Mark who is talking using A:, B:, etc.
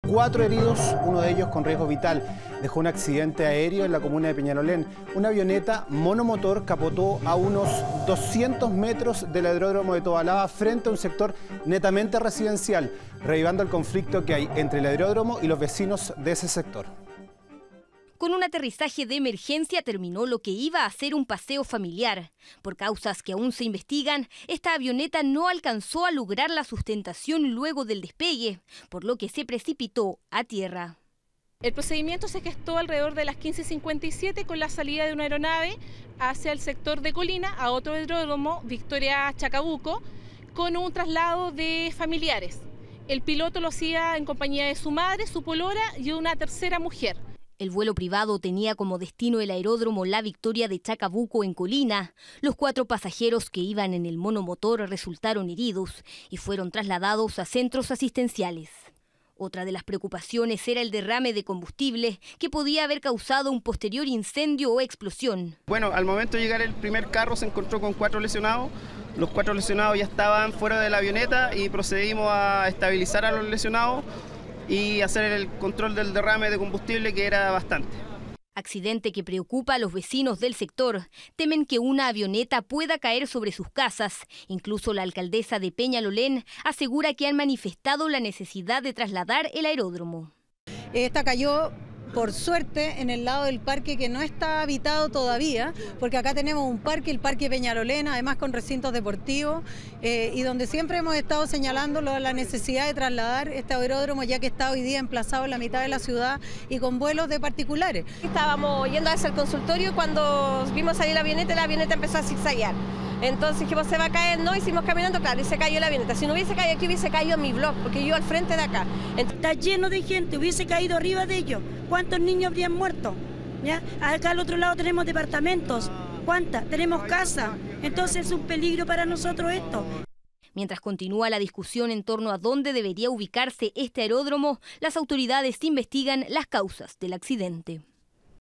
A: 4 heridos, uno de ellos con riesgo vital. Dejó un accidente aéreo en la comuna de Peñalolén. Una avioneta monomotor capotó a unos 200 metros del aeródromo de Tobalaba frente a un sector netamente residencial, reavivando el conflicto que hay entre el aeródromo y los vecinos de ese sector.
B: Con un aterrizaje de emergencia terminó lo que iba a ser un paseo familiar. Por causas que aún se investigan, esta avioneta no alcanzó a lograr la sustentación luego del despegue, por lo que se precipitó a tierra.
C: El procedimiento se gestó alrededor de las 15:57 con la salida de una aeronave hacia el sector de Colina a otro aeródromo, Victoria Chacabuco, con un traslado de familiares. El piloto lo hacía en compañía de su madre, su polola y una tercera mujer.
B: El vuelo privado tenía como destino el aeródromo La Victoria de Chacabuco en Colina. Los 4 pasajeros que iban en el monomotor resultaron heridos y fueron trasladados a centros asistenciales. Otra de las preocupaciones era el derrame de combustible que podía haber causado un posterior incendio o explosión.
D: Bueno, al momento de llegar el primer carro se encontró con 4 lesionados. Los 4 lesionados ya estaban fuera de la avioneta y procedimos a estabilizar a los lesionados y hacer el control del derrame de combustible, que era bastante.
B: Accidente que preocupa a los vecinos del sector. Temen que una avioneta pueda caer sobre sus casas. Incluso la alcaldesa de Peñalolén asegura que han manifestado la necesidad de trasladar el aeródromo.
E: Esta cayó, por suerte, en el lado del parque que no está habitado todavía, porque acá tenemos un parque, el Parque Peñalolén, además con recintos deportivos, y donde siempre hemos estado señalando la necesidad de trasladar este aeródromo, ya que está hoy día emplazado en la mitad de la ciudad y con vuelos de particulares.
F: Estábamos yendo hacia el consultorio cuando vimos salir la avioneta empezó a zigzaguear. Entonces dijimos, se va a caer, no, hicimos caminando, claro, y se cayó la avioneta. Si no hubiese caído aquí, hubiese caído en mi blog, porque yo al frente de acá.
G: Está lleno de gente, hubiese caído arriba de ellos. ¿Cuántos niños habrían muerto? ¿Ya? Acá al otro lado tenemos departamentos. ¿Cuántas? Tenemos casa. Entonces es un peligro para nosotros esto.
B: Mientras continúa la discusión en torno a dónde debería ubicarse este aeródromo, las autoridades investigan las causas del accidente.